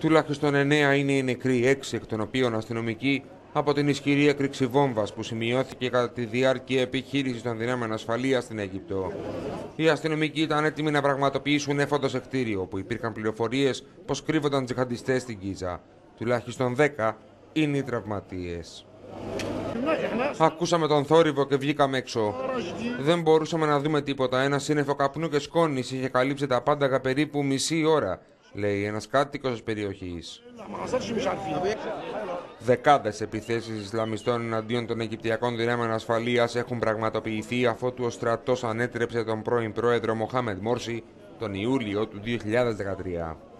Τουλάχιστον 9 είναι οι νεκροί, 6 εκ των οποίων αστυνομικοί, από την ισχυρή έκρηξη βόμβας που σημειώθηκε κατά τη διάρκεια επιχείρησης των δυνάμεων ασφαλείας στην Αίγυπτο. Οι αστυνομικοί ήταν έτοιμοι να πραγματοποιήσουν έφοδο σε κτίριο, όπου υπήρχαν πληροφορίες πως κρύβονταν τζιχαντιστές στην Γκίζα. Τουλάχιστον 10 είναι οι τραυματίες. Ακούσαμε τον θόρυβο και βγήκαμε έξω. Δεν μπορούσαμε να δούμε τίποτα. Ένα σύννεφο καπνού και σκόνης είχε καλύψει τα πάντα για περίπου μισή ώρα, λέει ένας κάτοικος της περιοχής. Δεκάδες επιθέσεις Ισλαμιστών εναντίον των Αιγυπτιακών δυνάμεων ασφαλείας έχουν πραγματοποιηθεί αφότου ο στρατός ανέτρεψε τον πρώην πρόεδρο Μοχάμεντ Μόρσι τον Ιούλιο του 2013.